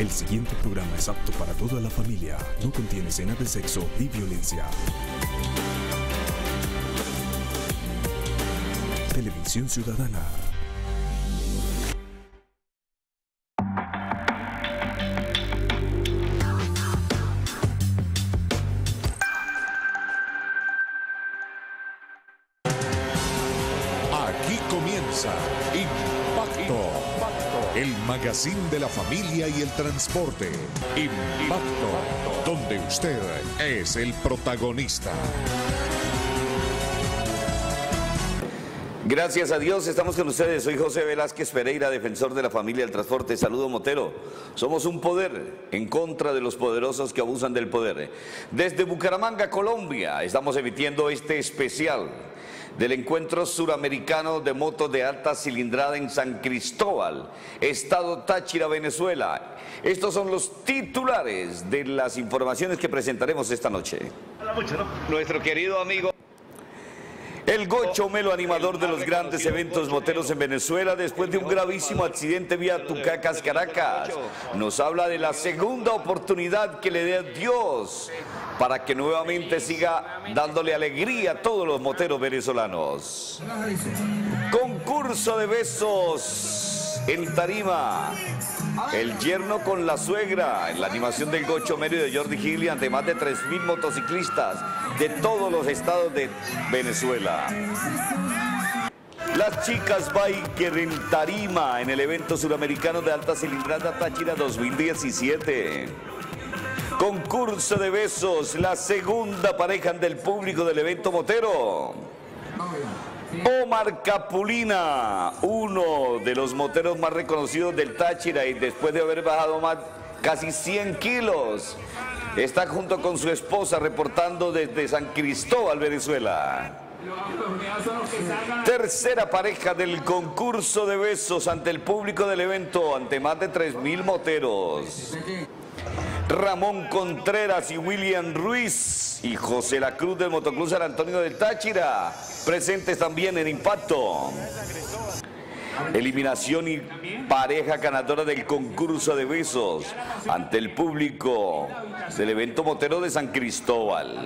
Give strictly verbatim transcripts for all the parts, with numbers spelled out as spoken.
El siguiente programa es apto para toda la familia. No contiene escenas de sexo ni violencia. Televisión Ciudadana. Aquí comienza Impacto, el magazine de la familia y el transporte. Impacto, donde usted es el protagonista. Gracias a Dios, estamos con ustedes. Soy José Velázquez Pereira, defensor de la familia del transporte. Saludo, Motero. Somos un poder en contra de los poderosos que abusan del poder. Desde Bucaramanga, Colombia, estamos emitiendo este especial del encuentro suramericano de motos de alta cilindrada en San Cristóbal, estado Táchira, Venezuela. Estos son los titulares de las informaciones que presentaremos esta noche. Nuestro querido amigo el Gocho Melo, animador de los grandes eventos moteros en Venezuela, después de un gravísimo accidente vía Tucacas, Caracas, nos habla de la segunda oportunidad que le dé Dios para que nuevamente siga dándole alegría a todos los moteros venezolanos. Concurso de besos en tarima. El yerno con la suegra, en la animación del Gocho Melo y de Jordi Gigli ante más de tres mil motociclistas de todos los estados de Venezuela. Las chicas biker en tarima en el evento suramericano de alta cilindrada Táchira dos mil diecisiete. Concurso de besos, la segunda pareja del público del evento motero. Omar Capulina, uno de los moteros más reconocidos del Táchira y después de haber bajado más casi cien kilos, está junto con su esposa reportando desde San Cristóbal, Venezuela. Tercera pareja del concurso de besos ante el público del evento, ante más de tres mil moteros. Ramón Contreras y William Ruiz y José La Cruz del Motoclub San Antonio del Táchira, presentes también en Impacto. Eliminación y pareja ganadora del concurso de besos ante el público del evento motero de San Cristóbal.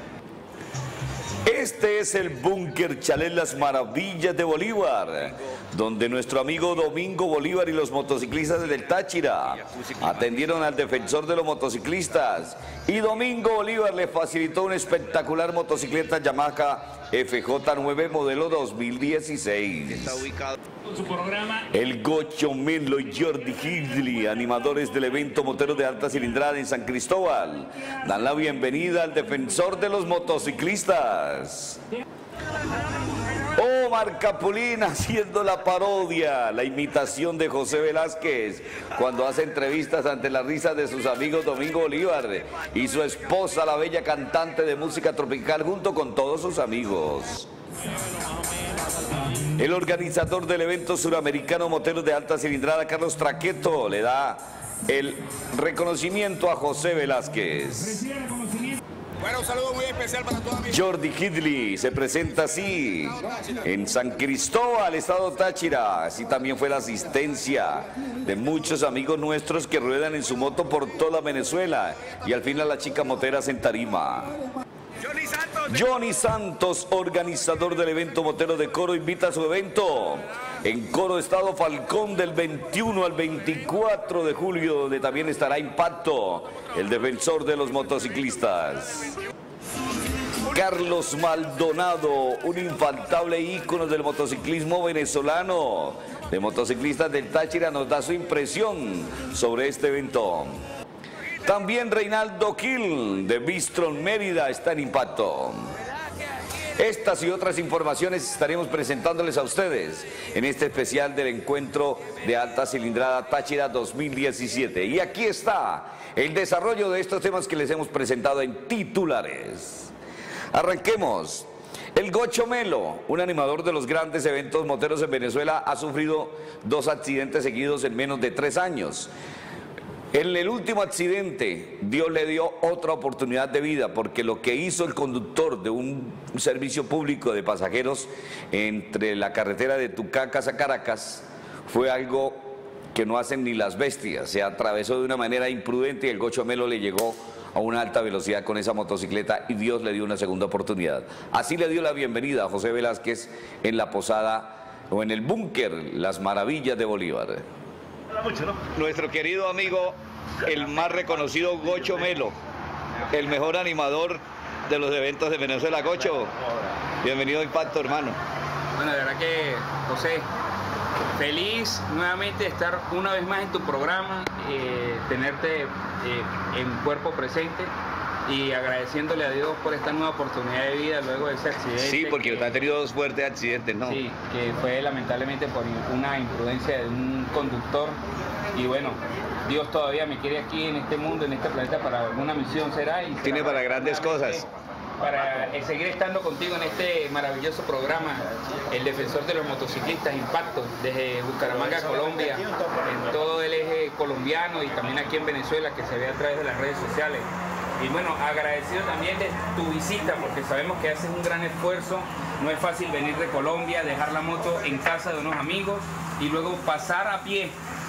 Este es el Búnker Chalet Las Maravillas de Bolívar, donde nuestro amigo Domingo Bolívar y los motociclistas del Táchira atendieron al defensor de los motociclistas y Domingo Bolívar le facilitó una espectacular motocicleta Yamaha F J nueve modelo dos mil dieciséis. El Gocho Melo y Jordi Gigli, animadores del evento motero de alta cilindrada en San Cristóbal, dan la bienvenida al defensor de los motociclistas. Omar Capulina haciendo la parodia, la imitación de José Velázquez cuando hace entrevistas ante la risa de sus amigos Domingo Bolívar y su esposa, la bella cantante de música tropical, junto con todos sus amigos. El organizador del evento suramericano motero de alta cilindrada, Carlos Traqueto, le da el reconocimiento a José Velázquez. Bueno, un saludo muy especial para toda mi... Jordi Gigli se presenta así en San Cristóbal, estado Táchira. Así también fue la asistencia de muchos amigos nuestros que ruedan en su moto por toda Venezuela. Y al final las chicas moteras en tarima. Johnny Santos. Johnny Santos, organizador del evento motero de Coro, invita a su evento en Coro, estado Falcón, del veintiuno al veinticuatro de julio, donde también estará Impacto, el defensor de los motociclistas. Carlos Maldonado, un infaltable ícono del motociclismo venezolano, de motociclistas del Táchira, nos da su impresión sobre este evento. También Reinaldo Gil, de Bistron Mérida, está en Impacto. Estas y otras informaciones estaremos presentándoles a ustedes en este especial del encuentro de alta cilindrada Táchira dos mil diecisiete. Y aquí está el desarrollo de estos temas que les hemos presentado en titulares. Arranquemos. El Gocho Melo, un animador de los grandes eventos moteros en Venezuela, ha sufrido dos accidentes seguidos en menos de tres años. En el último accidente, Dios le dio otra oportunidad de vida, porque lo que hizo el conductor de un servicio público de pasajeros entre la carretera de Tucacas a Caracas fue algo que no hacen ni las bestias. Se atravesó de una manera imprudente y el Gocho Melo le llegó a una alta velocidad con esa motocicleta y Dios le dio una segunda oportunidad. Así le dio la bienvenida a José Velázquez en la posada o en el búnker Las Maravillas de Bolívar. Nuestro querido amigo, el más reconocido Gocho Melo, el mejor animador de los eventos de Venezuela. Gocho, bienvenido a Impacto, hermano. Bueno, de verdad que, José, feliz nuevamente de estar una vez más en tu programa, eh, tenerte eh, en cuerpo presente y agradeciéndole a Dios por esta nueva oportunidad de vida luego de ese accidente. Sí, porque que, usted ha tenido dos fuertes accidentes, ¿no? Sí, que fue lamentablemente por una imprudencia de un conductor y bueno, Dios todavía me quiere aquí en este mundo, en este planeta para alguna misión será. Y será Tiene para grandes cosas. Para seguir estando contigo en este maravilloso programa, el defensor de los motociclistas, Impacto, desde Bucaramanga, Colombia, en todo el eje colombiano y también aquí en Venezuela, que se ve a través de las redes sociales. Y bueno, agradecido también de tu visita, porque sabemos que haces un gran esfuerzo, no es fácil venir de Colombia, dejar la moto en casa de unos amigos y luego pasar a pie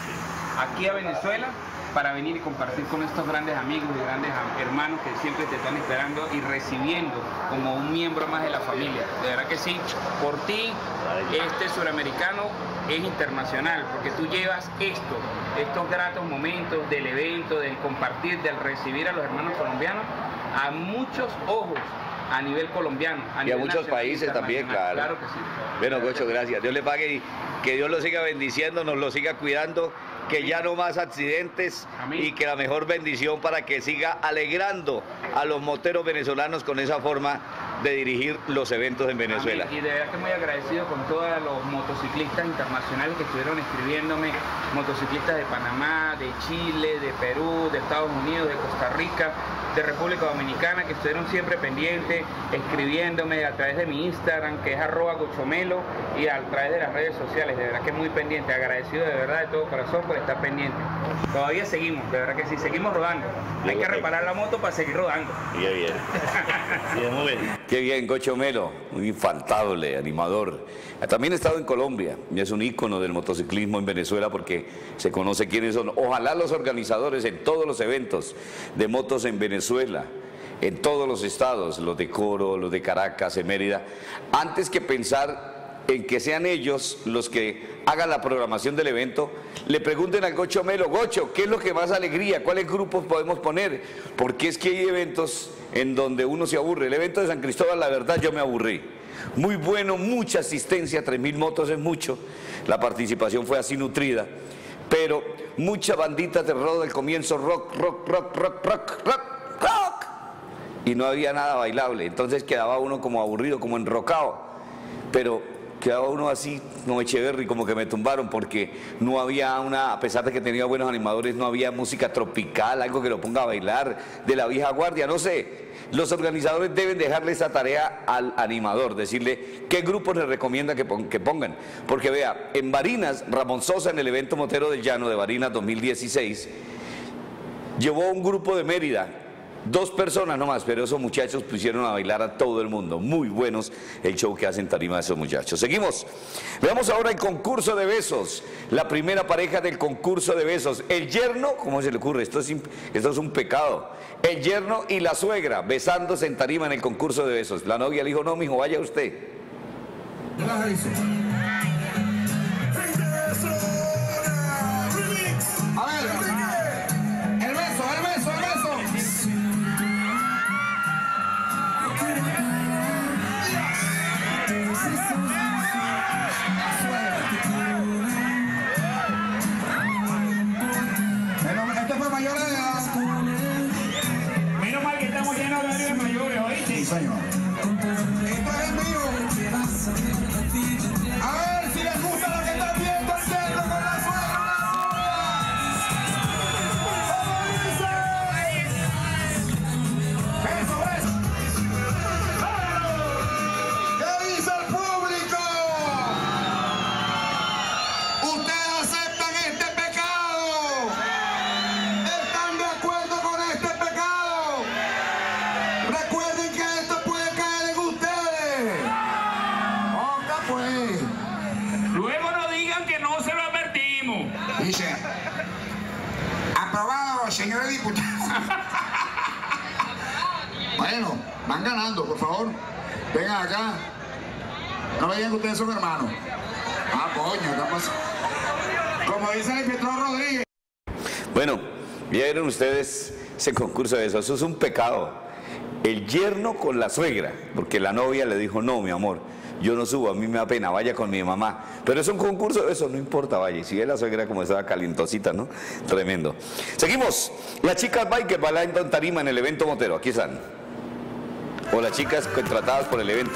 aquí a Venezuela para venir y compartir con estos grandes amigos y grandes hermanos que siempre te están esperando y recibiendo como un miembro más de la familia. De verdad que sí, por ti este suramericano es internacional, porque tú llevas esto, estos gratos momentos del evento, del compartir, del recibir a los hermanos colombianos a muchos ojos a nivel colombiano. A y nivel a muchos países también, claro. Claro que sí. Bueno, Gocho, gracias. Dios le pague y que Dios lo siga bendiciendo, nos lo siga cuidando, que ya no más accidentes. Amén. Y que la mejor bendición para que siga alegrando a los moteros venezolanos con esa forma de dirigir los eventos en Venezuela. Amén. Y de verdad que muy agradecido con todos los motociclistas internacionales que estuvieron escribiéndome, motociclistas de Panamá, de Chile, de Perú, de Estados Unidos, de Costa Rica, de República Dominicana, que estuvieron siempre pendientes, escribiéndome a través de mi Instagram, que es arroba gochomelo, y a través de las redes sociales. De verdad que muy pendiente, agradecido de verdad de todo corazón por estar pendiente. Todavía seguimos, de verdad que sí, seguimos rodando. Hay que reparar la moto para seguir rodando. Bien, bien. Bien, muy bien. Qué bien, Gocho Melo, un infaltable animador. También ha estado en Colombia y es un ícono del motociclismo en Venezuela porque se conoce quiénes son. Ojalá los organizadores en todos los eventos de motos en Venezuela, en todos los estados, los de Coro, los de Caracas, en Mérida, antes que pensar en que sean ellos los que hagan la programación del evento, le pregunten al Gocho Melo, Gocho, ¿qué es lo que más alegría? ¿Cuáles grupos podemos poner? Porque es que hay eventos en donde uno se aburre. El evento de San Cristóbal, la verdad, yo me aburrí. Muy bueno, mucha asistencia, tres mil motos es mucho, la participación fue así nutrida, pero mucha bandita de rock del comienzo, rock, rock, rock, rock, rock, rock, rock, y no había nada bailable, entonces quedaba uno como aburrido, como enrocado, pero quedaba uno así, como Echeverry, como que me tumbaron, porque no había una, a pesar de que tenía buenos animadores, no había música tropical, algo que lo ponga a bailar, de la vieja guardia, no sé. Los organizadores deben dejarle esa tarea al animador, decirle qué grupos le recomienda que pongan. Porque vea, en Barinas, Ramón Sosa en el evento Motero del Llano de Barinas dos mil dieciséis, llevó un grupo de Mérida, dos personas nomás, pero esos muchachos pusieron a bailar a todo el mundo. Muy buenos el show que hacen tarima de esos muchachos. Seguimos. Veamos ahora el concurso de besos. La primera pareja del concurso de besos. El yerno, ¿cómo se le ocurre? Esto es, esto es un pecado. El yerno y la suegra besándose en tarima en el concurso de besos. La novia le dijo, no, mijo, vaya usted. A ver, el beso, el beso, el beso. Pero este fue mayor de edad. Menos mal que estamos llenos de horarios mayores, ¿oíste? Sí, señor. Esto es en vivo. A ver si les gusta lo que están viendo, el yerno con la suegra. ¡Eso, eso! ¿Qué dice el público? ¿Ustedes aceptan este pecado? ¿Están de acuerdo con este pecado? Recuerden que esto puede Aprobado, señores diputados. Bueno, van ganando, por favor. Vengan acá. No me digan que ustedes son hermanos. Ah, coño, ¿qué pasa? Como dice el inspector Rodríguez. Bueno, vieron ustedes ese concurso de eso. Eso es un pecado. El yerno con la suegra, porque la novia le dijo, no, mi amor, yo no subo, a mí me da pena, vaya con mi mamá. Pero es un concurso de eso, no importa, vaya. Y si ve la suegra como estaba calientosita, ¿no? Tremendo. Seguimos. Las chicas biker bailando en tarima en el evento motero. Aquí están. O las chicas contratadas por el evento.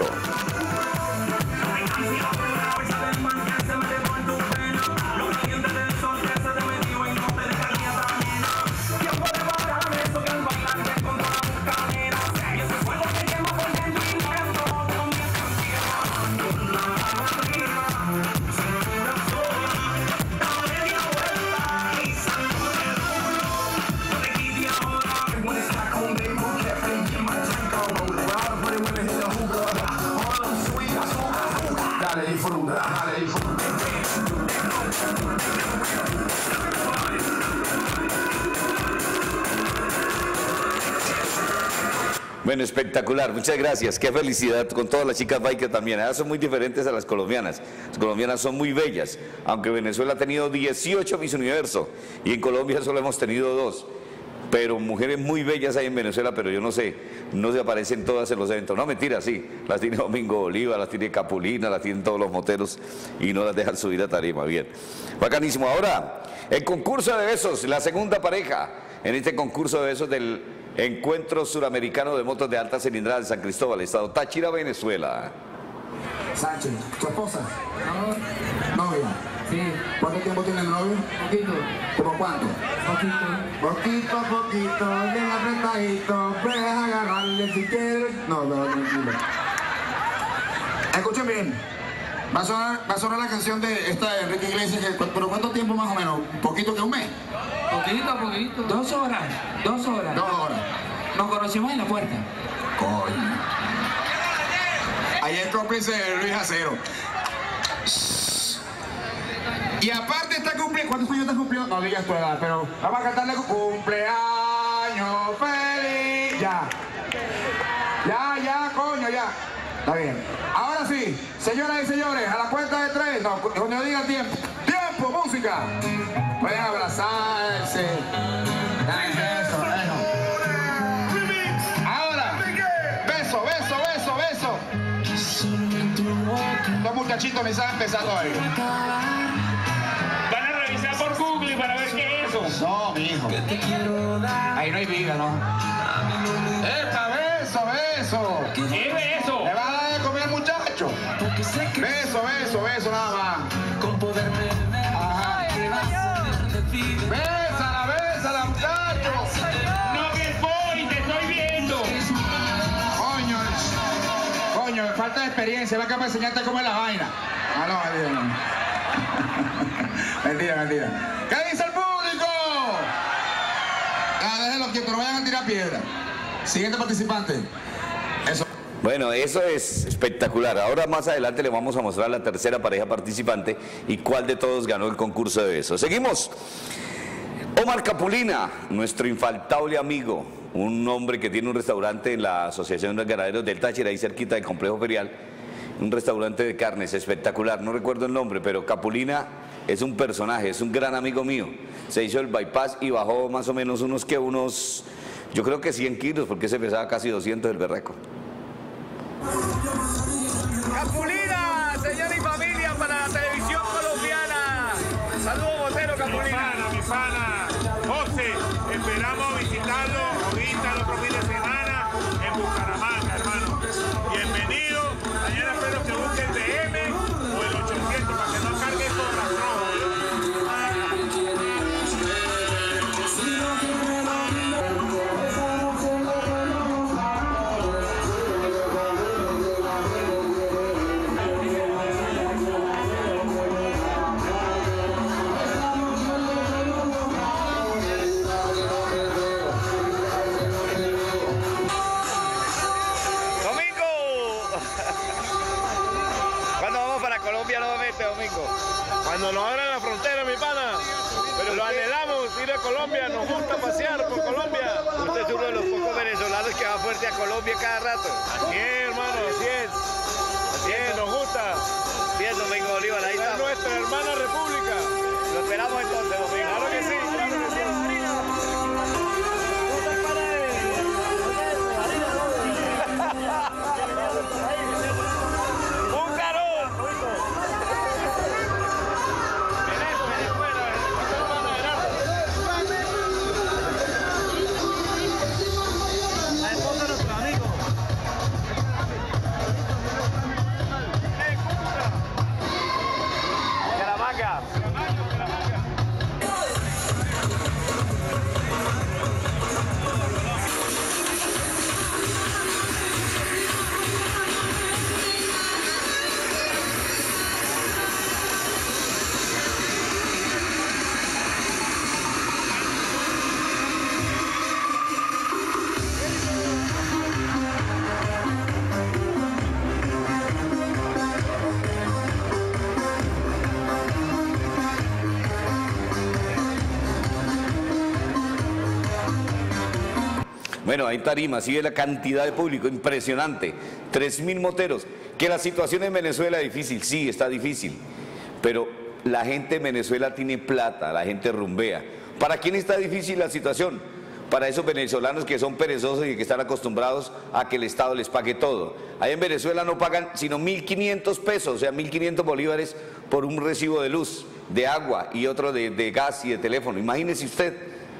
Bueno, espectacular, muchas gracias, qué felicidad con todas las chicas bikers también. Ellas son muy diferentes a las colombianas. Las colombianas son muy bellas, aunque Venezuela ha tenido dieciocho Miss Universo y en Colombia solo hemos tenido dos. Pero mujeres muy bellas hay en Venezuela, pero yo no sé, no se aparecen todas en los eventos. No, mentira, sí, las tiene Domingo Oliva, las tiene Capulina, las tienen todos los moteros y no las dejan subir a tarima. Bien, bacanísimo. Ahora, el concurso de besos, la segunda pareja en este concurso de besos del Encuentro Suramericano de Motos de Alta Cilindrada de San Cristóbal, Estado Táchira, Venezuela. Sánchez, ¿tu esposa? No. ¿Novia? Sí. ¿Cuánto tiempo tiene el novio? Poquito. ¿Cómo cuánto? Poquito. Poquito, poquito, bien apretadito, puedes agarrarle si quieres. No, no, tranquilo. Escuchen bien. Va a sonar, va a sonar la canción de esta de Enrique Iglesias, que, pero ¿cuánto tiempo más o menos? ¿Un poquito que un mes? Poquito, poquito. Dos horas. Dos horas. Dos horas. Nos conocimos en la puerta. Coño. Ayer cómplice de Luis Acero. Y aparte está cumpliendo. ¿Cuántos años estás cumpliendo? No digas tu edad, pero vamos a cantarle cumpleaños feliz. Ya. Ya, ya, coño, ya. Está bien. Ahora sí, señoras y señores, a la cuenta de tres. No, cuando yo diga tiempo. ¡Tiempo, música! Pueden abrazarse. Eso, eso. Ahora, beso, beso, beso, beso. Los muchachitos me están empezando ahí. Van a revisar por Google para ver qué es eso. No, mi hijo. Ahí no hay vida, ¿no? ¡Epa, beso, beso! ¿Qué es eso? ¿Le vas a dar de comer al muchacho? Beso, beso, beso, nada más. Ajá. Bésala, bésala, muchacho. No me voy, te estoy viendo. Coño, coño, falta de experiencia. Va acá para enseñarte cómo es la vaina. Ah, no, mentira, no. Mentira, mentira. ¿Qué dice el público? Ah, déjenlo quietos, no vayan a tirar piedra. Siguiente participante. Eso. Bueno, eso es espectacular. Ahora más adelante le vamos a mostrar la tercera pareja participante y cuál de todos ganó el concurso de besos. Seguimos. Omar Capulina, nuestro infaltable amigo, un hombre que tiene un restaurante en la Asociación de Ganaderos del Táchira, ahí cerquita del complejo ferial, un restaurante de carnes espectacular, no recuerdo el nombre, pero Capulina es un personaje, es un gran amigo mío. Se hizo el bypass y bajó más o menos unos que unos, yo creo que cien kilos, porque se pesaba casi doscientos el berreco. Capulina, señora y familia, para la televisión colombiana. Saludos, Botero, Capulina. Mi pana, mi pana. José, esperamos visitarlo ahorita el otro fin de semana en Bucaramanga, hermano. Bienvenido. Mañana espero que busque el D M o el ochocientos para que no cargue con la roja. Colombia nuevamente, Domingo. Cuando nos abran la frontera, mi pana. Pero lo anhelamos, ir a Colombia, nos gusta pasear por Colombia. Usted es uno de los pocos venezolanos que va fuerte a Colombia cada rato. Así es, hermano, así es. Así es, nos gusta. Bien, Domingo Bolívar, ahí Es estamos. nuestra hermana república. Lo esperamos entonces, Domingo. Claro que sí, claro que sí. Bueno, hay Tarima, sí ve la cantidad de público, impresionante, tres mil moteros. Que la situación en Venezuela es difícil, sí, está difícil, pero la gente en Venezuela tiene plata, la gente rumbea. ¿Para quién está difícil la situación? Para esos venezolanos que son perezosos y que están acostumbrados a que el Estado les pague todo. Ahí en Venezuela no pagan sino mil quinientos pesos, o sea, mil quinientos bolívares por un recibo de luz, de agua y otro de, de gas y de teléfono. Imagínese usted.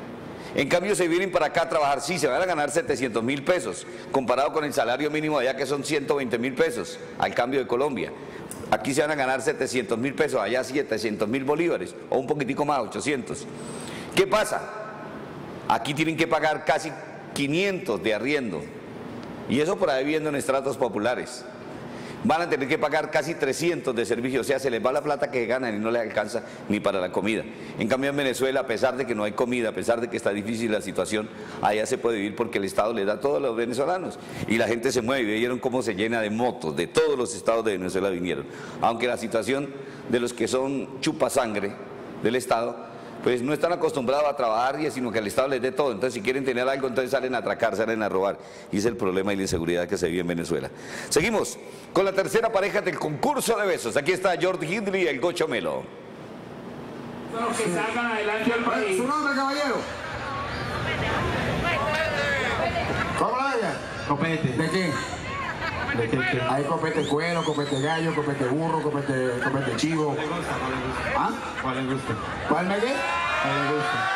En cambio se vienen para acá a trabajar, sí, se van a ganar setecientos mil pesos, comparado con el salario mínimo allá que son ciento veinte mil pesos, al cambio de Colombia. Aquí se van a ganar setecientos mil pesos, allá setecientos mil bolívares, o un poquitico más, ochocientos. ¿Qué pasa? Aquí tienen que pagar casi quinientos de arriendo, y eso por ahí viviendo en estratos populares. Van a tener que pagar casi trescientos de servicio, o sea, se les va la plata que ganan y no les alcanza ni para la comida. En cambio en Venezuela, a pesar de que no hay comida, a pesar de que está difícil la situación, allá se puede vivir porque el Estado le da todo a los venezolanos y la gente se mueve. Y vieron cómo se llena de motos, de todos los estados de Venezuela vinieron. Aunque la situación de los que son chupasangre del Estado, pues no están acostumbrados a trabajar, sino que el Estado les dé todo. Entonces si quieren tener algo, entonces salen a atracar, salen a robar. Y ese es el problema y la inseguridad que se vive en Venezuela. Seguimos con la tercera pareja del concurso de besos. Aquí está George Hindley y el Gocho Melo. Los que salgan adelante al país. ¿Su nombre, caballero? ¿Cómo la ella? Copete. ¿De qué? ¿De qué, qué? Hay copete cuero, copete gallo, copete burro, copete, copete chivo. ¿Cuál le gusta? ¿Cuál le gusta? ¿Ah? ¿Cuál le gusta? ¿Cuál me qué? ¿Cuál le gusta?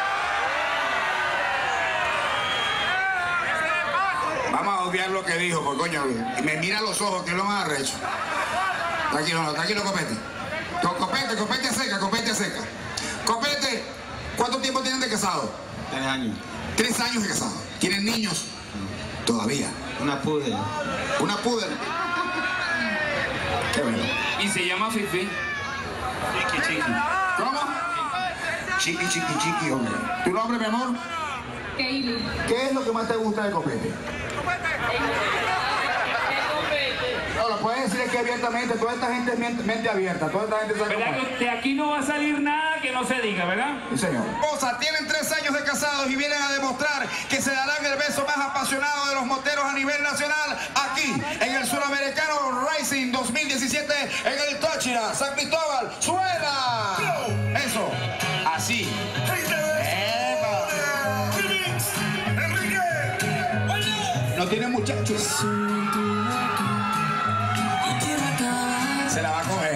Vamos a obviar lo que dijo, porque coño, me mira a los ojos, que es lo más arrecho. Tranquilo, no, tranquilo, copete. Co- Copete, copete a seca, copete a seca. Copete, ¿cuánto tiempo tienen de casado? Tres años. Tres años de casado. ¿Tienen niños? Todavía. Una pude. Una pudel. Qué bueno. Y se llama Fifi. Chiqui, chiqui. ¿Cómo? Chiqui, chiqui, chiqui, hombre. ¿Tu nombre, mi amor? Katie. ¿Qué es lo que más te gusta de copete? No, lo puedes decir aquí abiertamente. Toda esta gente es mente, mente abierta. Toda esta gente sabe cómo ¿Verdad es. que de aquí no va a salir nada que no se diga, verdad? Sí, señor. Esposa, tienen tres años de casados y vienen a demostrar que se darán el beso más apasionado de los moteros a nivel nacional aquí en el Suramericano Racing dos mil diecisiete en el Táchira, San Cristóbal. ¡Suena! Eso, así. ¡Epa! No tiene muchachos. Se la va a coger.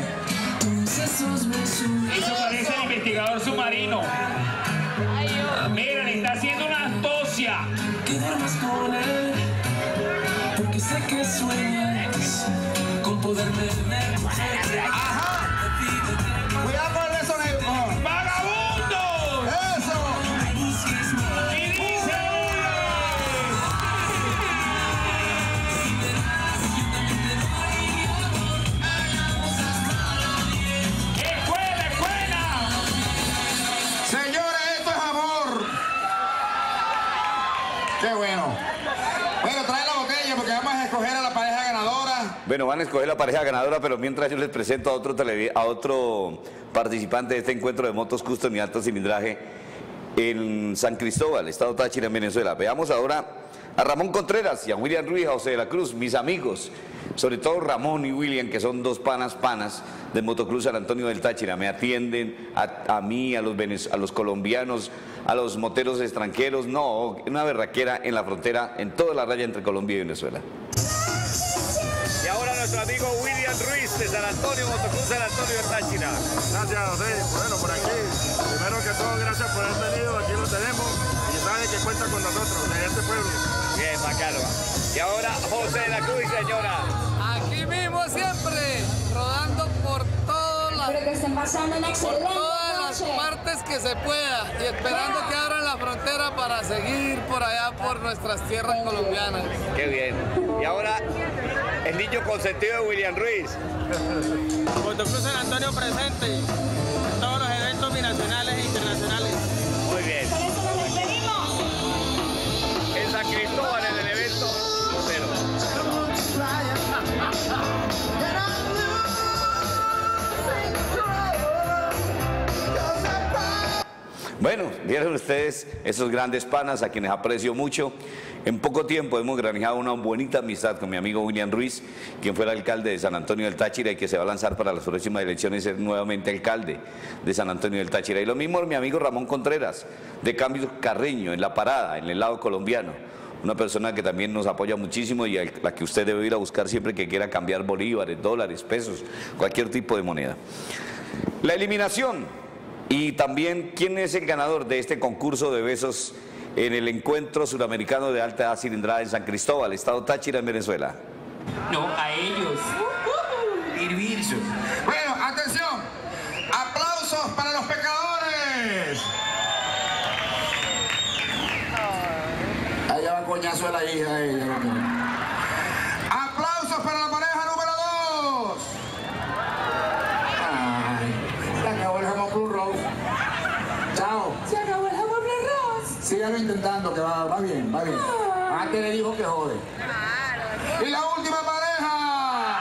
Eso parece el investigador submarino. Mira, le está haciendo una astosia. Quedarnos con él, porque sé que sueñas con poderme ver. Ajá. Cuidado con el beso negro. ¡Vagabundo! Eso. Y dice... ¡Escuela, escuela! Señores, esto es amor. Qué bueno. Bueno, trae la botella porque vamos a escoger a la pareja ganadora. Bueno, van a escoger la pareja ganadora, pero mientras yo les presento a otro, televi a otro participante de este encuentro de motos custom y alto cilindraje en San Cristóbal, estado Táchira, en Venezuela. Veamos ahora a Ramón Contreras y a William Ruiz, a José de la Cruz, mis amigos, sobre todo Ramón y William, que son dos panas panas del Motoclub San Antonio del Táchira. Me atienden a, a mí, a los, a los colombianos, a los moteros extranjeros. No, una berraquera en la frontera, en toda la raya entre Colombia y Venezuela. Y ahora nuestro amigo William Ruiz de San Antonio, Motoclub San Antonio de Táchira. Gracias, José. Bueno, por aquí, primero que todo, gracias por haber venido. Aquí lo tenemos y sabe que cuenta con nosotros, de este pueblo. Bien, bacano. Y ahora José de la Cruz, señora. Aquí mismo siempre, rodando por todas las, Espero que estén pasando una por excelente todas las noche. partes que se pueda y esperando que abran la frontera para seguir por allá por nuestras tierras colombianas. Qué bien. Y ahora el niño consentido de William Ruiz. Motoclub San Antonio presente en todos los eventos binacionales e internacionales. Muy bien. Por eso nos despedimos. En San Cristóbal, en el evento motero. Bueno, vieron ustedes esos grandes panas a quienes aprecio mucho. En poco tiempo hemos granjeado una bonita amistad con mi amigo William Ruiz, quien fuera alcalde de San Antonio del Táchira y que se va a lanzar para las próximas elecciones ser nuevamente alcalde de San Antonio del Táchira. Y lo mismo mi amigo Ramón Contreras, de Cambio Carreño, en La Parada, en el lado colombiano. Una persona que también nos apoya muchísimo y a la que usted debe ir a buscar siempre que quiera cambiar bolívares, dólares, pesos, cualquier tipo de moneda. La eliminación. Y también, ¿quién es el ganador de este concurso de besos en el encuentro suramericano de alta cilindrada en San Cristóbal, estado Táchira, en Venezuela? No, a ellos. Irvirso. Bueno, atención. Aplausos para los pecadores. Allá va coñazo de la hija. Ella. Aplausos para la pareja número dos. Ay, se acabó el jamón Blue Rose. Chao. Se acabó el jamón Blue Rose. Síganlo intentando, que va, va bien, va bien. Antes le dijo que jode. Y la última pareja.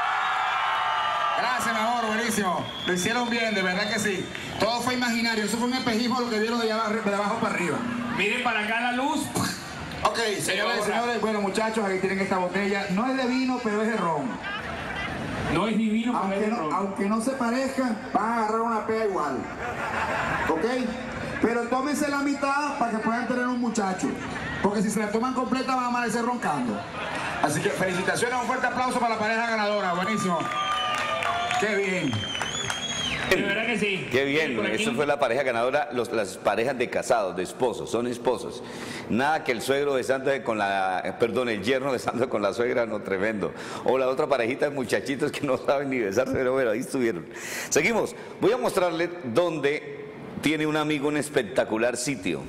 Gracias, mi amor, buenísimo. Lo hicieron bien, de verdad que sí. Todo fue imaginario, eso fue un espejismo lo que vieron de, allá, de abajo para arriba. Miren para acá la luz. Ok, señores, señores, bueno muchachos, aquí tienen esta botella. No es de vino, pero es de ron. No es divino, pero Aunque es de no, ron. aunque no se parezcan, van a agarrar una pea igual. ¿Ok? Pero tómense la mitad para que puedan tener un muchacho. Porque si se la toman completa van a amanecer roncando. Así que felicitaciones, un fuerte aplauso para la pareja ganadora. Buenísimo. Qué bien. De verdad que sí. Qué bien, Por aquí. eso fue la pareja ganadora, los, las parejas de casados, de esposos, son esposos. Nada que el suegro besándose con la, perdón, el yerno besando con la suegra, no, tremendo. O la otra parejita de muchachitos que no saben ni besarse, pero bueno, ahí estuvieron. Seguimos, voy a mostrarles dónde tiene un amigo un espectacular sitio.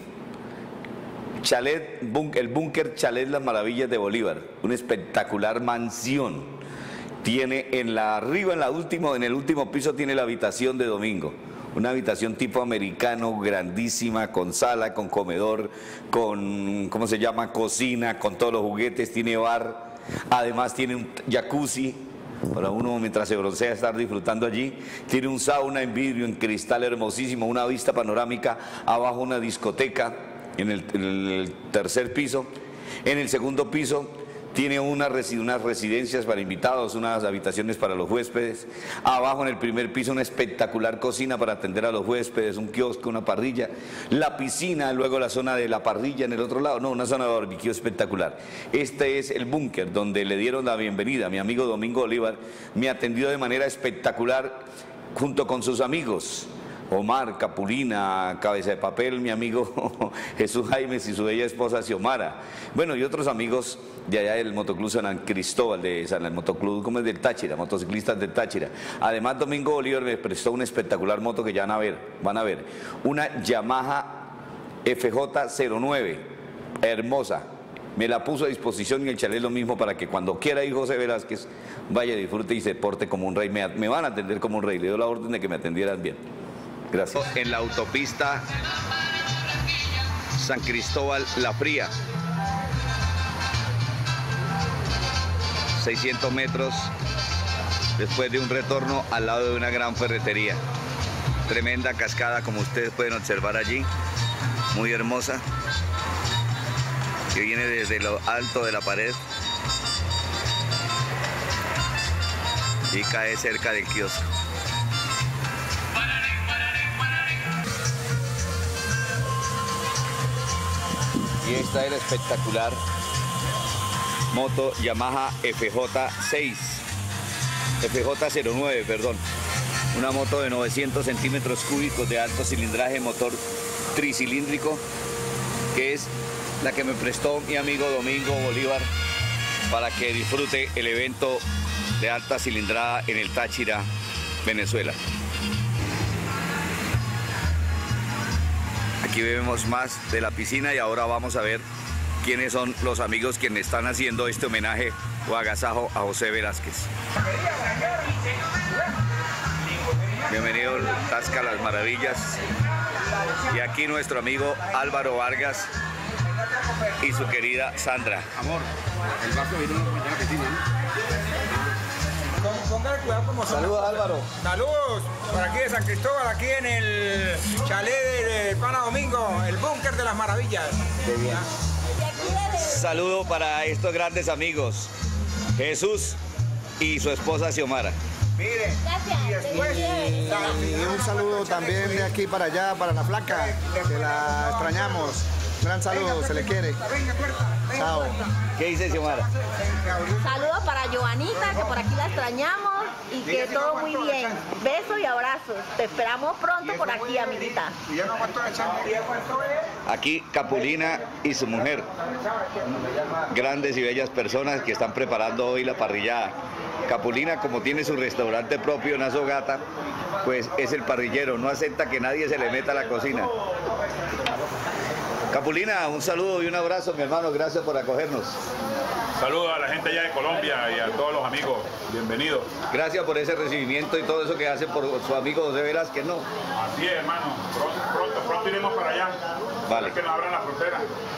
Chalet, bunk, el búnker Chalet Las Maravillas de Bolívar, una espectacular mansión. Tiene en la arriba, en la última, en el último piso tiene la habitación de Domingo. Una habitación tipo americano, grandísima, con sala, con comedor, con, ¿cómo se llama? Cocina, con todos los juguetes, tiene bar. Además tiene un jacuzzi, para uno mientras se broncea estar disfrutando allí. Tiene un sauna en vidrio, en cristal hermosísimo, una vista panorámica, abajo una discoteca en el, en el tercer piso. En el segundo piso tiene una, unas residencias para invitados, unas habitaciones para los huéspedes. Abajo en el primer piso una espectacular cocina para atender a los huéspedes, un kiosco, una parrilla. La piscina, luego la zona de la parrilla en el otro lado. No, una zona de barbecue espectacular. Este es el búnker donde le dieron la bienvenida. Mi amigo Domingo Bolívar me atendió de manera espectacular junto con sus amigos. Omar, Capulina, Cabeza de Papel, mi amigo Jesús Jaimes y su bella esposa Xiomara. Bueno, y otros amigos de allá del Motoclub San Cristóbal, de San el Motoclub, como es del Táchira, motociclistas del Táchira. Además, Domingo Bolívar me prestó una espectacular moto que ya van a ver, van a ver. Una Yamaha F J cero nueve, hermosa. Me la puso a disposición y el chalet lo mismo para que cuando quiera ir José Velázquez vaya, disfrute y se porte como un rey. Me, me van a atender como un rey, le doy la orden de que me atendieran bien. Gracias. En la autopista San Cristóbal La Fría. seiscientos metros después de un retorno al lado de una gran ferretería. Tremenda cascada, como ustedes pueden observar allí, muy hermosa, que viene desde lo alto de la pared y cae cerca del kiosco. Y esta es la espectacular moto Yamaha F J seis, F J cero nueve, perdón. Una moto de novecientos centímetros cúbicos de alto cilindraje, motor tricilíndrico, que es la que me prestó mi amigo Domingo Bolívar para que disfrute el evento de alta cilindrada en el Táchira, Venezuela. Aquí vemos más de la piscina y ahora vamos a ver quiénes son los amigos quienes están haciendo este homenaje o agasajo a José Velázquez. Bienvenido Tasca Las Maravillas. Y aquí nuestro amigo Álvaro Vargas y su querida Sandra. Amor, el vaso vino en la piscina, ¿no? Póngale cuidado como son. Saludos, Álvaro. Saludos, por aquí de San Cristóbal, aquí en el chalet del Pana Domingo, el búnker de las maravillas. Qué bien. Saludo para estos grandes amigos, Jesús y su esposa Xiomara. Mire, y después... Y un saludo también de aquí para allá, para la flaca, que la extrañamos. Un gran saludo, se le quiere. Chao. ¿Qué dice Xiomara? Saludos para Joanita, que por aquí la extrañamos y que todo muy bien. Besos y abrazos. Te esperamos pronto por aquí, amiguita. Aquí Capulina y su mujer. Grandes y bellas personas que están preparando hoy la parrillada. Capulina, como tiene su restaurante propio en Azogata, pues es el parrillero, no acepta que nadie se le meta a la cocina. Capulina, un saludo y un abrazo, mi hermano, gracias por acogernos. Saludos a la gente allá de Colombia y a todos los amigos, bienvenidos. Gracias por ese recibimiento y todo eso que hacen por su amigo José Velázquez, ¿no? Así es, hermano, pronto, pronto, pronto iremos para allá, vale. Que nos abran la frontera.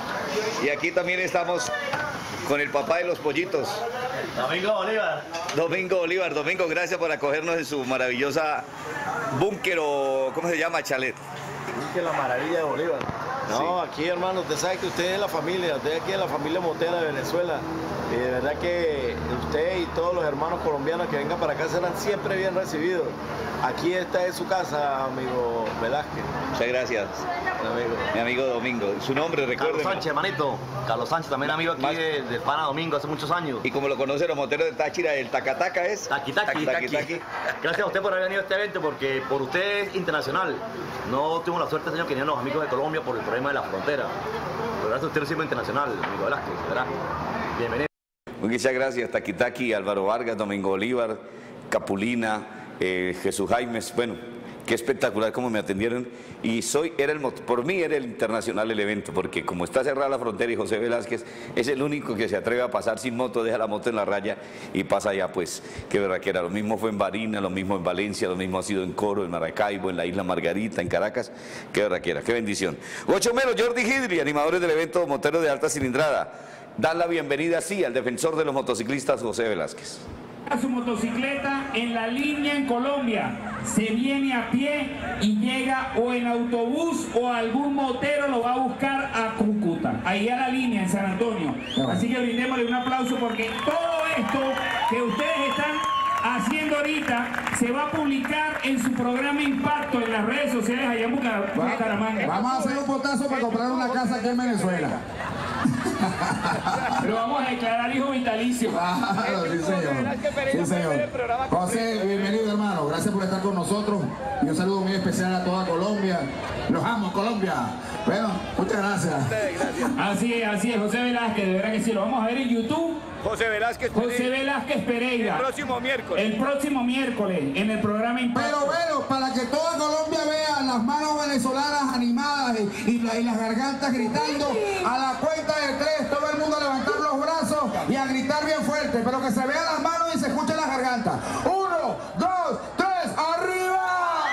Y aquí también estamos con el papá de los pollitos. Domingo Bolívar. Domingo Bolívar. Domingo, gracias por acogernos en su maravillosa búnker o, ¿cómo se llama? Chalet. Búnker La Maravilla de Bolívar. No, sí. Aquí, hermano, usted sabe que usted es la familia, usted aquí es la familia motera de Venezuela. Y de verdad que usted y todos los hermanos colombianos que vengan para acá serán siempre bien recibidos. Aquí esta es su casa, amigo Velázquez. Muchas gracias. Mi amigo, Mi amigo Domingo. Su nombre, recuerden. Carlos Sánchez, hermanito. Carlos Sánchez, también amigo aquí de, de Pana Domingo hace muchos años. Y como lo conocen los moteros de Táchira, el Tacataca es. Taquitaqui, taqui, taqui. Gracias a usted por haber venido a este evento, porque por usted es internacional. No tuvimos la suerte, señor, que vinieron los amigos de Colombia por el problema de la frontera. Pero gracias a usted recibe internacional, amigo Velázquez, ¿verdad? Bienvenido. Muchas gracias, Taquitaqui, Álvaro Vargas, Domingo Bolívar, Capulina, eh, Jesús Jaimes. Bueno, qué espectacular cómo me atendieron. Y soy, era el, por mí era el internacional el evento, porque como está cerrada la frontera y José Velázquez es el único que se atreve a pasar sin moto, deja la moto en la raya y pasa allá, pues, qué verdad que era. Lo mismo fue en Barinas, lo mismo en Valencia, lo mismo ha sido en Coro, en Maracaibo, en la Isla Margarita, en Caracas, qué verdad que era, qué bendición. Ocho menos, Jordi Hidri, animadores del evento Motero de Alta Cilindrada, dan la bienvenida, sí, al defensor de los motociclistas, José Velázquez. A su motocicleta en la línea en Colombia, se viene a pie y llega o en autobús o algún motero lo va a buscar a Cúcuta, ahí a la línea en San Antonio. Así que brindémosle un aplauso porque todo esto que ustedes están haciendo ahorita se va a publicar en su programa Impacto en las redes sociales allá en Bucaramanga. Vamos a hacer un potazo para comprar una casa aquí en Venezuela. Lo vamos a declarar hijo vitalicio. Claro, sí, señor. Sí, señor. José, bienvenido, hermano. Gracias por estar con nosotros. Y un saludo muy especial a toda Colombia. Los amo, Colombia. Bueno, muchas gracias. Así es, así es, José Velázquez. De verdad que sí, lo vamos a ver en YouTube. José Velázquez Pereira. José Velázquez Pereira. El próximo miércoles. El próximo miércoles en el programa Impacto. Pero bueno, para que toda Colombia vea las manos venezolanas animadas y, y, la, y las gargantas gritando, a la cuenta de tres, todo el mundo a levantar los brazos y a gritar bien fuerte, pero que se vean las manos y se escuchen las gargantas. Uno, dos, tres, ¡arriba!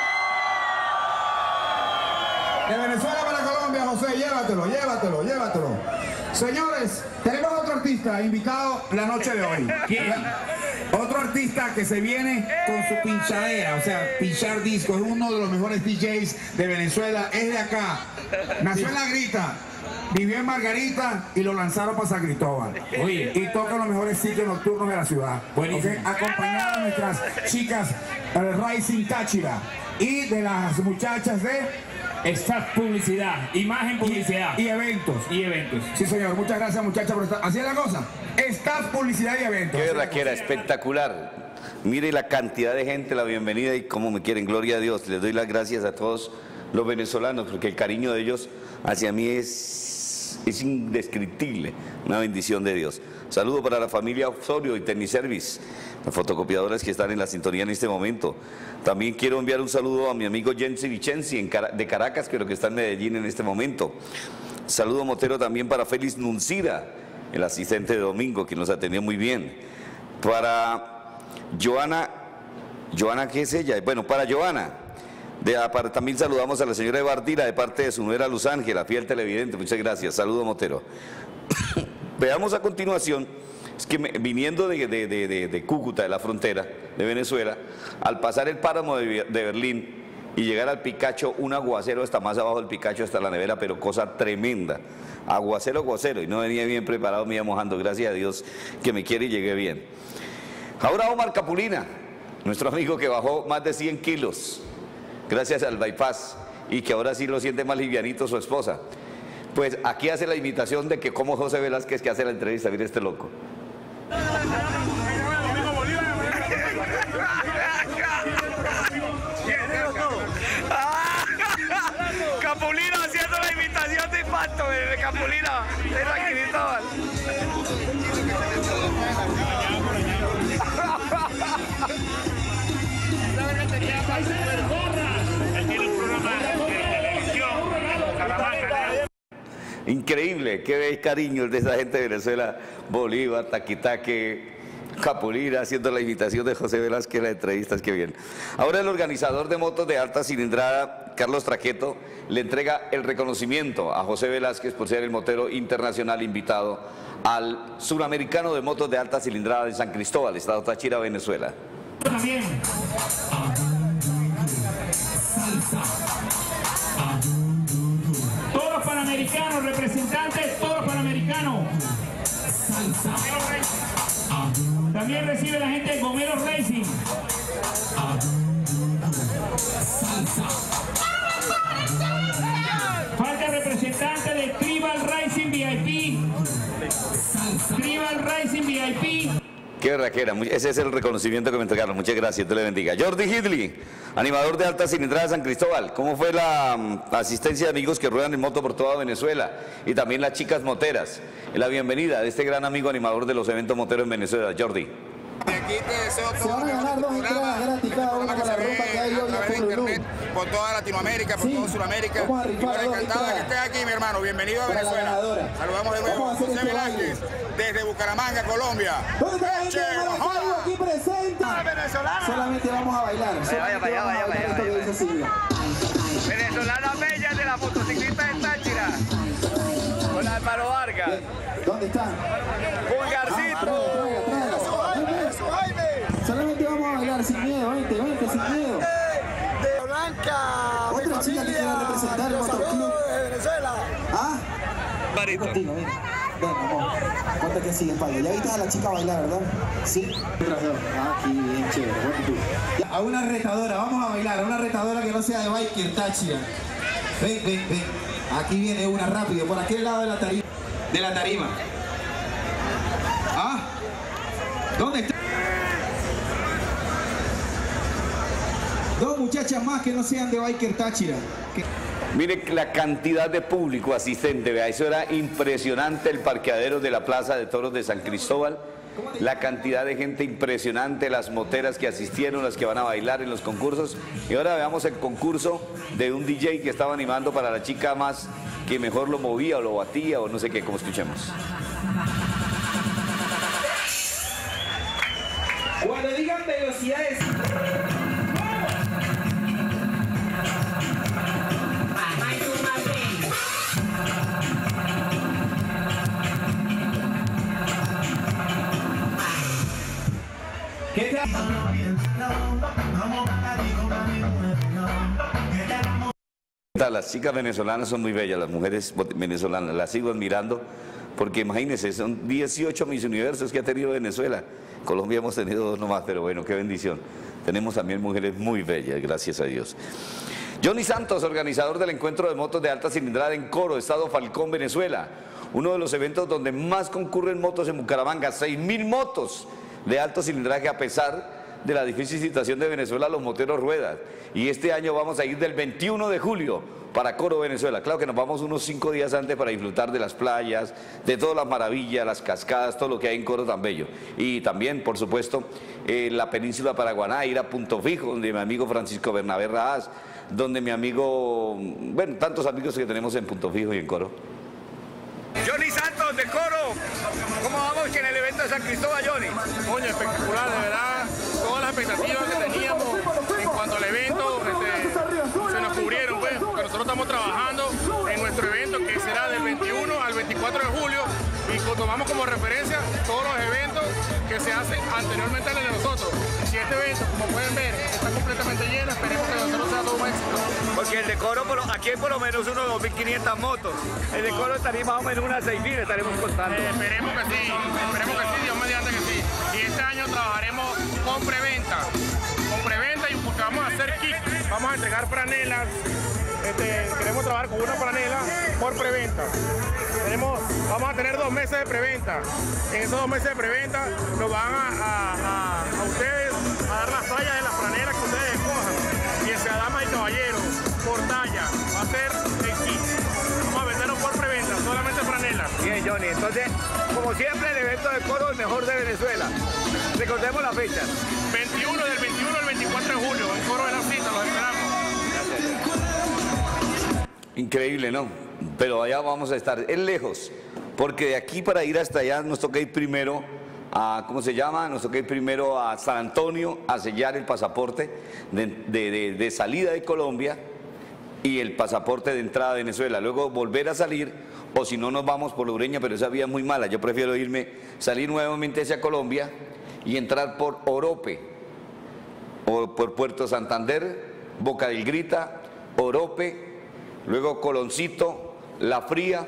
De Venezuela para Colombia, José, llévatelo, llévatelo, llévatelo. Señores, tenemos otro artista invitado la noche de hoy. ¿Quién? Otro artista que se viene con su pinchadera, o sea, pinchar discos, es uno de los mejores D Js de Venezuela, es de acá. Nació en La Grita, vivió en Margarita y lo lanzaron para San Cristóbal. Oye. Y toca en los mejores sitios nocturnos de la ciudad. Buenísimo. Okay, acompañado de nuestras chicas eh, Rising Táchira y de las muchachas de Staff Publicidad, Imagen Publicidad. Y, y eventos. Y eventos. Sí, señor. Muchas gracias, muchachas, por estar. Así es la cosa. Staff Publicidad y eventos. Qué raquera, espectacular. Mire la cantidad de gente, la bienvenida y cómo me quieren. Gloria a Dios. Les doy las gracias a todos los venezolanos porque el cariño de ellos hacia mí es, es indescriptible. Una bendición de Dios. Saludo para la familia Osorio y Tecniservice, las fotocopiadoras que están en la sintonía en este momento. También quiero enviar un saludo a mi amigo Jensi Vicenzi en Cara de Caracas, pero que está en Medellín en este momento. Saludo motero también para Félix Nuncira, el asistente de Domingo, que nos atendió muy bien. Para Joana, Joana, ¿qué es ella? Bueno, para Joana. De, para, también saludamos a la señora Evardira de parte de su nuera Luz Ángela, fiel televidente. Muchas gracias. Saludo motero. Veamos a continuación, es que me, viniendo de, de, de, de, de Cúcuta, de la frontera de Venezuela, al pasar el páramo de, de Berlín y llegar al Picacho, un aguacero hasta más abajo del Picacho, hasta la nevera, pero cosa tremenda. Aguacero, aguacero, y no venía bien preparado, me iba mojando, gracias a Dios que me quiere y llegué bien. Ahora Omar Capulina, nuestro amigo que bajó más de cien kilos, gracias al bypass, y que ahora sí lo siente más livianito su esposa. Pues aquí hace la invitación de que como José Velázquez que hace la entrevista, mire este loco. Capulina haciendo la invitación de impacto de Capulina de San Cristóbal. Increíble, qué veis cariño de esa gente de Venezuela, Bolívar, Taquitaque, Capulina, haciendo la invitación de José Velázquez, las entrevistas, qué bien. Ahora el organizador de motos de alta cilindrada, Carlos Traqueto, le entrega el reconocimiento a José Velázquez por ser el motero internacional invitado al Suramericano de Motos de Alta Cilindrada de San Cristóbal, Estado Táchira, Venezuela. También. Toros Panamericanos, representantes, Toros Panamericanos. También recibe la gente de Gomero Racing. Falta representante de Tribal Racing V I P. Tribal Racing V I P. Qué raquera, ese es el reconocimiento que me entregaron, muchas gracias, Dios le bendiga. Jordi Hidley, animador de alta cilindrada de San Cristóbal, ¿cómo fue la um, asistencia de amigos que ruedan en moto por toda Venezuela? Y también las chicas moteras, la bienvenida de este gran amigo animador de los eventos moteros en Venezuela, Jordi. De aquí te deseo todo. Se van a ganar dos entradas gratis cada una para la rumba que hay hoy en internet, por toda Latinoamérica, por sí, toda Sudamérica. Vamos a rifar y bueno, encantado de que estés aquí, mi hermano. Bienvenido a Venezuela. Saludamos de nuevo a José este Velázquez desde Bucaramanga, Colombia. ¿Dónde está la gente de Maracaibo aquí presente? Solamente vamos a bailar. Vaya, vaya, vaya, vaya, vaya. Venezolana bella de la motociclista de Táchira. Con Álvaro Vargas. ¿Dónde están? Pulgarcito. Solamente vamos a bailar sin miedo, vente, vente, sin miedo. De Blanca, otra mi chica que quiere representar el motoclub de Venezuela. ¿Ah? Barito. Contigo, ven. Ven, amor. ¿Cuánto que sigue, padre? Ya viste a la chica bailar, ¿verdad? Sí. Ah, aquí, bien chévere. Ya, a una retadora, vamos a bailar, a una retadora que no sea de biker, Táchira. Ven, ven, ven. Aquí viene una rápido, por aquel lado de la tarima. De la tarima. ¿Ah? ¿Dónde está? Dos muchachas más que no sean de biker Táchira. ¿Qué? Mire la cantidad de público asistente, vea, eso era impresionante, el parqueadero de la Plaza de Toros de San Cristóbal, la cantidad de gente impresionante, las moteras que asistieron, las que van a bailar en los concursos. Y ahora veamos el concurso de un D J que estaba animando para la chica más que mejor lo movía o lo batía o no sé qué, como escuchemos. Cuando digan velocidades. Las chicas venezolanas son muy bellas, las mujeres venezolanas, las sigo admirando, porque imagínense, son dieciocho Miss Universos que ha tenido Venezuela. Colombia hemos tenido dos nomás, pero bueno, qué bendición. Tenemos también mujeres muy bellas, gracias a Dios. Johnny Santos, organizador del encuentro de motos de alta cilindrada en Coro, Estado Falcón, Venezuela. Uno de los eventos donde más concurren motos en Bucaramanga, seis mil motos de alto cilindraje a pesar de la difícil situación de Venezuela, los moteros ruedan. Y este año vamos a ir del veintiuno de julio para Coro, Venezuela. Claro que nos vamos unos cinco días antes para disfrutar de las playas, de todas las maravillas, las cascadas, todo lo que hay en Coro tan bello. Y también, por supuesto, eh, la península Paraguaná, ir a Punto Fijo, donde mi amigo Francisco Bernabé Raaz, donde mi amigo, bueno, tantos amigos que tenemos en Punto Fijo y en Coro. Johnny Santos de Coro, ¿cómo vamos en el evento de San Cristóbal, Johnny? Coño, espectacular, de verdad, todas las expectativas que teníamos en cuanto al evento este, se nos cubrieron, pues, porque nosotros estamos trabajando en nuestro evento que será del veintiuno al veinticuatro de julio y tomamos como referencia todos los eventos que se hacen anteriormente al de nosotros. Si este evento, como pueden ver, está completamente lleno, esperemos que nosotros sea todo un éxito. Porque el de Coro, aquí hay por lo menos unos dos mil quinientas motos. El de Coro estaría más o menos unas seis mil, estaremos contando. Eh, esperemos que sí, esperemos que sí, Dios mediante que sí. Y este año trabajaremos con preventa, con preventa y porque vamos a hacer kits, vamos a entregar franelas. Este, queremos trabajar con una franela por preventa. Tenemos, vamos a tener dos meses de preventa. En esos dos meses de preventa nos van a, a, a, a ustedes a dar las tallas de las franelas que ustedes escojan. Bien sea dama y caballero, por talla, va a ser el kit. Vamos a venderlo por preventa, solamente franelas. Bien, Johnny, entonces, como siempre, el evento de Coro es el mejor de Venezuela. Recordemos la fecha. veintiuno, del veintiuno al veinticuatro de julio, en Coro de la Cita, los esperamos. Increíble, ¿no? Pero allá vamos a estar, es lejos, porque de aquí para ir hasta allá nos toca ir primero a, ¿cómo se llama? Nos toca ir primero a San Antonio a sellar el pasaporte de, de, de, de salida de Colombia y el pasaporte de entrada de Venezuela, luego volver a salir, o si no nos vamos por Ureña, pero esa vía es muy mala, yo prefiero irme, salir nuevamente hacia Colombia y entrar por Orope, o por Puerto Santander, Boca del Grita, Orope, luego Coloncito, La Fría,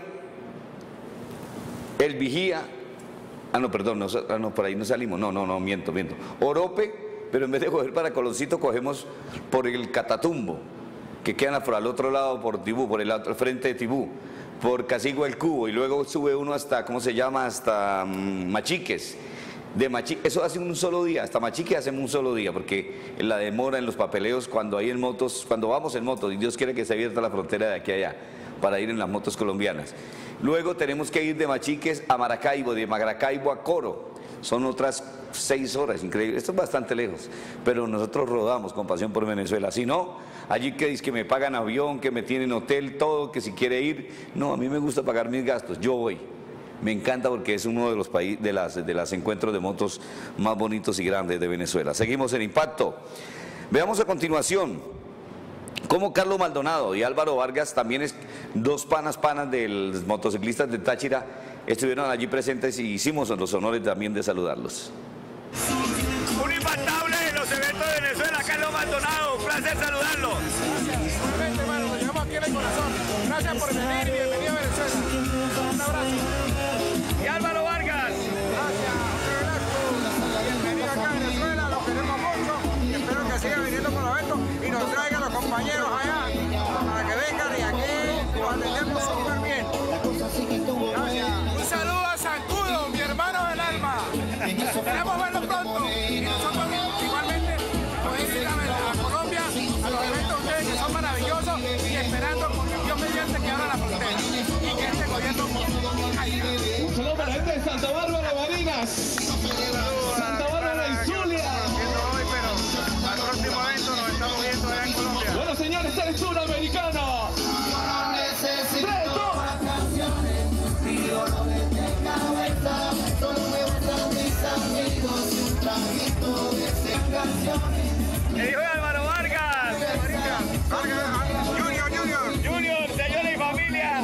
El Vigía, ah no, perdón, no, ah, no, por ahí no salimos, no, no, no, miento, miento, Orope, pero en vez de coger para Coloncito cogemos por el Catatumbo, que quedan por al otro lado, por Tibú, por el otro, frente de Tibú, por Casigua el Cubo, y luego sube uno hasta, ¿cómo se llama? Hasta um, Machiques. De Machique, eso hace un solo día, hasta Machique hacemos un solo día, porque la demora en los papeleos cuando hay en motos, cuando vamos en motos, y Dios quiere que se abierta la frontera de aquí a allá, para ir en las motos colombianas. Luego tenemos que ir de Machiques a Maracaibo, de Maracaibo a Coro, son otras seis horas, increíble, esto es bastante lejos, pero nosotros rodamos con pasión por Venezuela, si no, allí que dicen que me pagan avión, que me tienen hotel, todo, que si quiere ir, no, a mí me gusta pagar mis gastos, yo voy. Me encanta porque es uno de los países de las de los encuentros de motos más bonitos y grandes de Venezuela. Seguimos en Impacto. Veamos a continuación cómo Carlos Maldonado y Álvaro Vargas, también es dos panas panas de los motociclistas de Táchira, estuvieron allí presentes y hicimos los honores también de saludarlos. Un impactable en los eventos de Venezuela, Carlos Maldonado, un placer saludarlo. Realmente, hermano, lo llevamos aquí en el corazón. Gracias por venir y bienvenido a Venezuela. Un abrazo. Y Álvaro Vargas. Gracias, bienvenido acá a Venezuela, los queremos mucho y espero que sigan viniendo por los eventos y nos traigan los compañeros allá para que vengan y aquí los atendemos súper bien. Gracias. Un saludo a Zancudo, mi hermano del alma. Queremos verlo pronto y nosotros igualmente nos ir a Colombia a los eventos de ustedes que son maravillosos y esperando con Dios mediante que abra la frontera y que este gobierno ayude. Un saludo para la gente de Santa Bárbara, Barinas, Santa Bárbara y Zulia. Hoy, pero al próximo evento nos estamos viendo allá en Colombia. Bueno, señores, el suramericano. El hijo de Álvaro Vargas. Junior, Junior. Junior, señores y familia.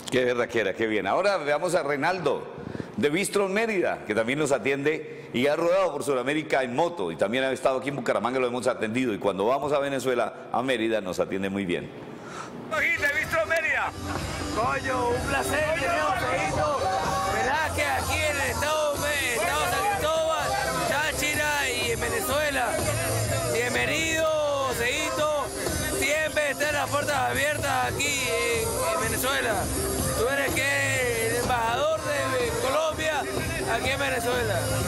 Qué berraquera, qué bien. Ahora veamos a Reinaldo de Bistro Mérida, que también nos atiende y ha rodado por Sudamérica en moto y también ha estado aquí en Bucaramanga, lo hemos atendido y cuando vamos a Venezuela, a Mérida, nos atiende muy bien. De Bistro Mérida. Coño, un placer, Seito. Verdad que aquí en el estado, estado San Cristóbal, Táchira y en Venezuela. Bienvenido, Seito. Siempre están las puertas abiertas aquí en, en Venezuela. Tú eres que el embajador de Colombia aquí en Venezuela.